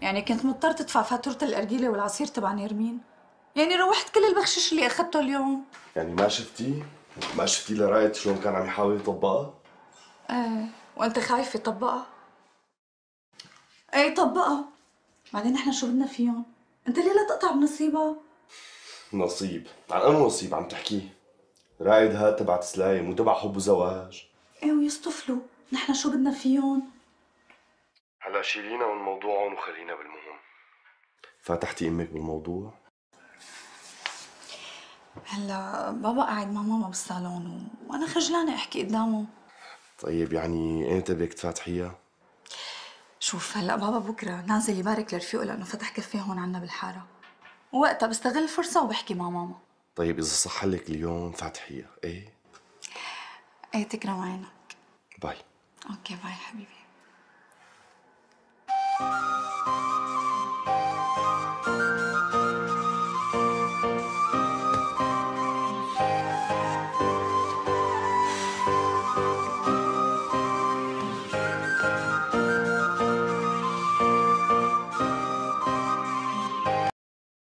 يعني كنت مضطر تدفع فاتورة الأرجيلة والعصير تبع نيرمين؟ يعني روحت كل البخشش اللي أخدته اليوم. يعني ما شفتي لرأيت شلون كان عم يحاول يطبقها؟ ايه، وأنت خايف يطبقها؟ ايه طبقها. بعدين نحن شو بدنا فيهم؟ أنت ليه لا تقطع بنصيبها؟ نصيب؟ عن أنو نصيب عم تحكي؟ رائد هاد تبع تسلايم وتبع حب وزواج. ايه ويصطفلوا، نحن شو بدنا فيهم؟ هلا شيلينا من موضوعهم وخلينا بالمهم. فتحتي امك بالموضوع؟ هلا بابا قاعد مع ماما بالصالون وأنا خجلانة أحكي قدامه. طيب يعني امتى بدك تفاتحيها؟ شوف هلا بابا بكره نازل يبارك لرفيقه لأنه فتح كافيه هون عنا بالحارة، ووقتها بستغل الفرصة وبحكي مع ماما. طيب اذا صح لك اليوم فاتحيها، ايه؟ ايه تكرم عينك. باي. اوكي باي حبيبي.